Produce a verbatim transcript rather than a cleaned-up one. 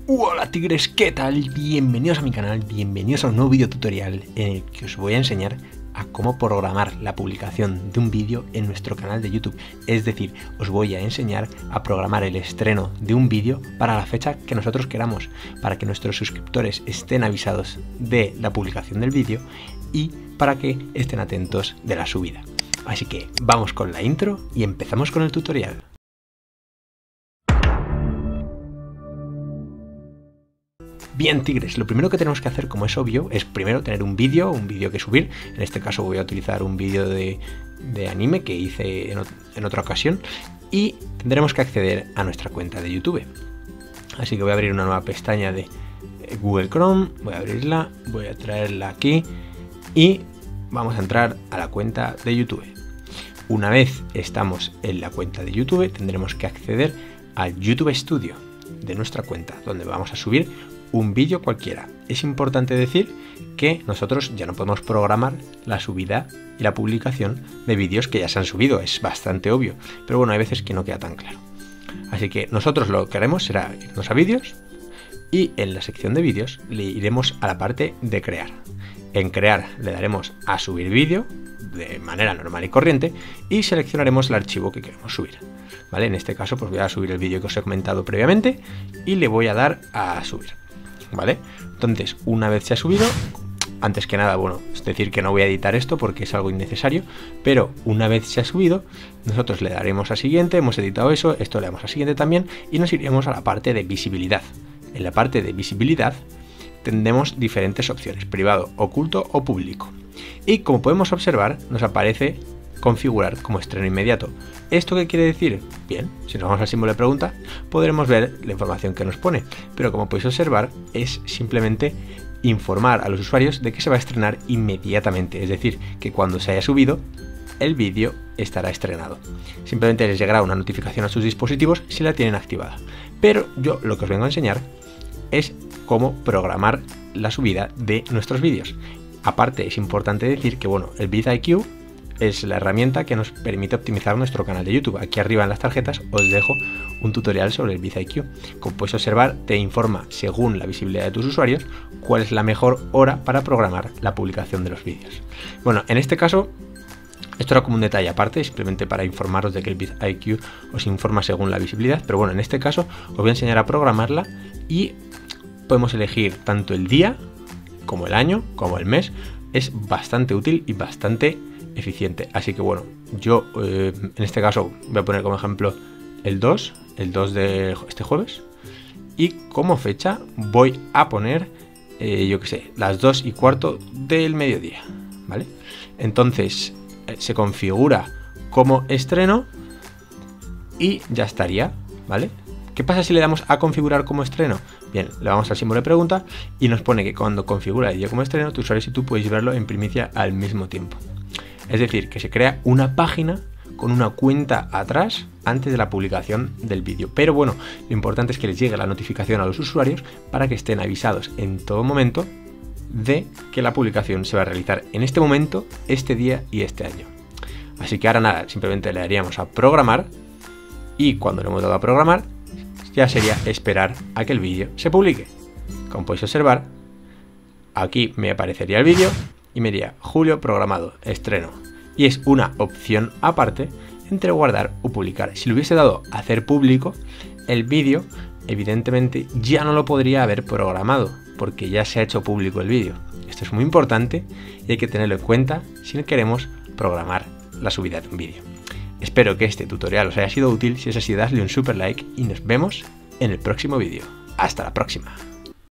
Hola tigres, ¿qué tal? Bienvenidos a mi canal, bienvenidos a un nuevo video tutorial en el que os voy a enseñar a cómo programar la publicación de un vídeo en nuestro canal de YouTube. Es decir, os voy a enseñar a programar el estreno de un vídeo para la fecha que nosotros queramos, para que nuestros suscriptores estén avisados de la publicación del vídeo y para que estén atentos de la subida. Así que vamos con la intro y empezamos con el tutorial. Bien tigres, lo primero que tenemos que hacer, como es obvio, es primero tener un vídeo, un vídeo que subir. En este caso voy a utilizar un vídeo de, de anime que hice en, en otra ocasión y tendremos que acceder a nuestra cuenta de YouTube. Así que voy a abrir una nueva pestaña de Google Chrome, voy a abrirla, voy a traerla aquí y vamos a entrar a la cuenta de YouTube. Una vez estamos en la cuenta de YouTube, tendremos que acceder al YouTube Studio de nuestra cuenta, donde vamos a subir un vídeo cualquiera. Es importante decir que nosotros ya no podemos programar la subida y la publicación de vídeos que ya se han subido, es bastante obvio, pero bueno, hay veces que no queda tan claro. Así que nosotros lo que haremos será irnos a vídeos y en la sección de vídeos le iremos a la parte de crear. En crear le daremos a subir vídeo de manera normal y corriente y seleccionaremos el archivo que queremos subir. ¿Vale? En este caso pues voy a subir el vídeo que os he comentado previamente y le voy a dar a subir. ¿Vale? Entonces, una vez se ha subido, antes que nada, bueno, es decir que no voy a editar esto porque es algo innecesario, pero una vez se ha subido, nosotros le daremos a siguiente, hemos editado eso, esto le damos a siguiente también y nos iremos a la parte de visibilidad. En la parte de visibilidad tendremos diferentes opciones, privado, oculto o público. Y como podemos observar, nos aparece configurar como estreno inmediato. ¿Esto qué quiere decir? Bien, si nos vamos al símbolo de pregunta, podremos ver la información que nos pone, pero como podéis observar, es simplemente informar a los usuarios de que se va a estrenar inmediatamente, es decir, que cuando se haya subido, el vídeo estará estrenado. Simplemente les llegará una notificación a sus dispositivos si la tienen activada. Pero yo lo que os vengo a enseñar es cómo programar la subida de nuestros vídeos. Aparte, es importante decir que, bueno, el vidIQ es la herramienta que nos permite optimizar nuestro canal de YouTube. Aquí arriba en las tarjetas os dejo un tutorial sobre el vidIQ. Como podéis observar, te informa según la visibilidad de tus usuarios cuál es la mejor hora para programar la publicación de los vídeos. Bueno, en este caso, esto era como un detalle aparte, simplemente para informaros de que el vidIQ os informa según la visibilidad, pero bueno, en este caso os voy a enseñar a programarla y podemos elegir tanto el día, como el año, como el mes. Es bastante útil y bastante eficiente. Así que bueno, yo eh, en este caso voy a poner como ejemplo el dos, el dos de este jueves, y como fecha voy a poner, eh, yo que sé, las dos y cuarto del mediodía, ¿vale? Entonces eh, se configura como estreno y ya estaría, ¿vale? ¿Qué pasa si le damos a configurar como estreno? Bien, le vamos al símbolo de pregunta y nos pone que cuando configura el día como estreno, tus usuarios y tú podéis verlo en primicia al mismo tiempo. Es decir, que se crea una página con una cuenta atrás antes de la publicación del vídeo. Pero bueno, lo importante es que les llegue la notificación a los usuarios para que estén avisados en todo momento de que la publicación se va a realizar en este momento, este día y este año. Así que ahora nada, simplemente le daríamos a programar y cuando le hemos dado a programar, ya sería esperar a que el vídeo se publique. Como podéis observar, aquí me aparecería el vídeo y me diría julio programado, estreno. Y es una opción aparte entre guardar o publicar. Si le hubiese dado a hacer público, el vídeo evidentemente ya no lo podría haber programado porque ya se ha hecho público el vídeo. Esto es muy importante y hay que tenerlo en cuenta si queremos programar la subida de un vídeo. Espero que este tutorial os haya sido útil. Si es así, dadle un super like y nos vemos en el próximo vídeo. Hasta la próxima.